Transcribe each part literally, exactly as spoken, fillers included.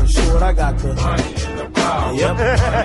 falling short. I got the money and the power. Yep.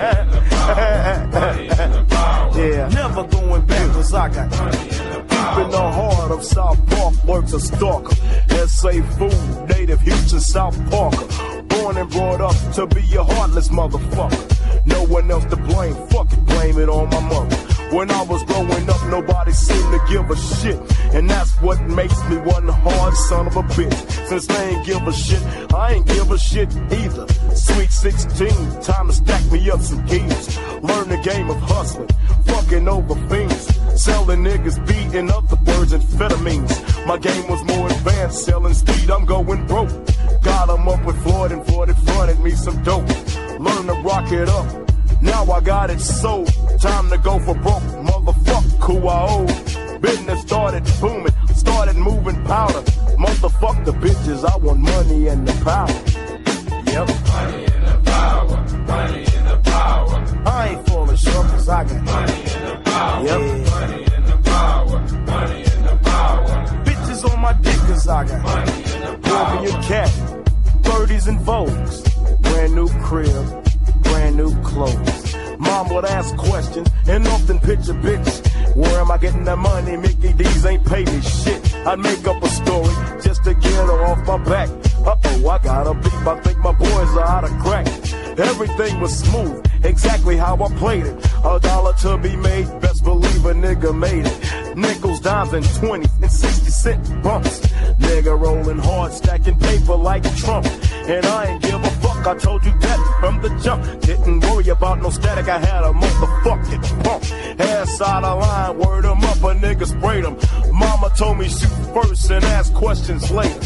Money and the power. Yeah. Never going back, cause I got money and the power. Deep in the heart of South Park lurks a stalker. S A food, native Houston, South Parker. Born and brought up to be a heartless motherfucker. No one else to blame, fuck it, blame it on my mother. When I was growing up, nobody seemed to give a shit. And that's what makes me one hard son of a bitch. Since they ain't give a shit, I ain't give a shit either. Sweet sixteen, time to stack me up some keys. Learn the game of hustling, fucking over fiends. Selling niggas, beating up the birds and amphetamines. My game was more advanced, selling speed, I'm going broke. Got 'em up with Floyd and Floyd fronted me some dope. Learn to rock it up. Now I got it sold. Time to go for broke. Motherfuck who I owe. Business started booming. Started moving powder. Motherfuck the bitches. I want money and the power. Yep. Money and the power. Money and the power. I ain't falling short cause I got money and the power. Yep. Money and the power. Money and the power. Bitches on my dick cause I got money and the power. Pour me a cat. thirties and Vogues. Brand new crib. Brand new clothes. Mom would ask questions and often picture bitch. Where am I getting the money? Mickey D's ain't pay me shit. I'd make up a story just to get her off my back. Uh-oh, I got a beef. I think my boys are out of crack. Everything was smooth, exactly how I played it. A dollar to be made, best believe a nigga made it. Nickels, dimes, and twenties, and sixty cent bumps. Nigga rolling hard, stacking paper like Trump. And I ain't give a fuck, I told you that from the jump. Didn't worry about no static, I had a motherfucking pump. Ass out of line, word 'em up, a nigga sprayed 'em. Mama told me shoot first and ask questions later.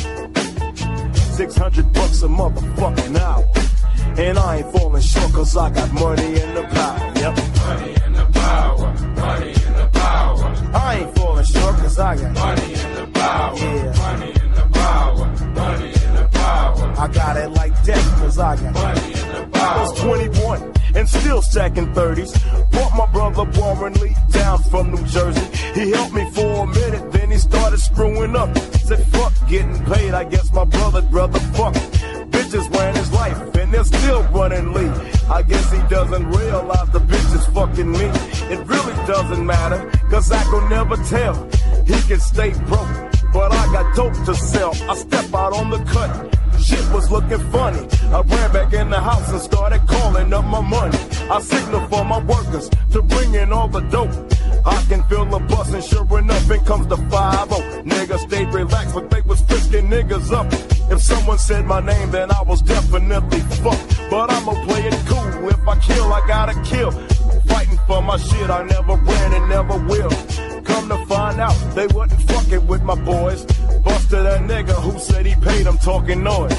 six hundred bucks a motherfucking hour. And I ain't falling short cause I got money and the power. Yep. Money and the power. Money and the power. I ain't falling short cause I got money and the power. Yeah. Money and the power. Money and the power. I got it like that cause I got money and the power. I was twenty-one and still stacking thirties. Brought my brother Warren Lee down from New Jersey. He helped me for a minute, then he started screwing up. Said fuck getting paid, I guess my brother'd rather fuck. Bitches ran his life, and they're still running Lee. I guess he doesn't realize the bitch is fucking me. It really doesn't matter, cause I could never tell. He can stay broke, but I got dope to sell. I step out on the cut, shit was looking funny. I ran back in the house and started calling up my money. I signal for my workers to bring in all the dope. I can feel the bus and sure enough, in comes the five oh. Niggas stayed relaxed, but they was frisking niggas up. If someone said my name, then I was definitely fucked. But I'ma play it cool. If I kill, I gotta kill. Fighting for my shit, I never ran and never will. Come to find out, they wasn't fucking with my boys. Busted a nigga who said he paid him talking noise.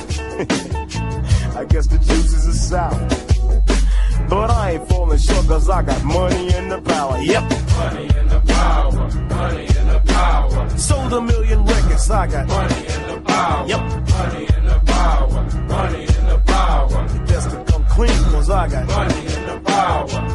I guess the juices are sour. But I ain't falling short cause I got money and the power. Yep. Money and the power. Money and the power. Sold a million records, I got money and the power. Yep. Money and the power. Money and the power. Just to come clean cause I got money and the power.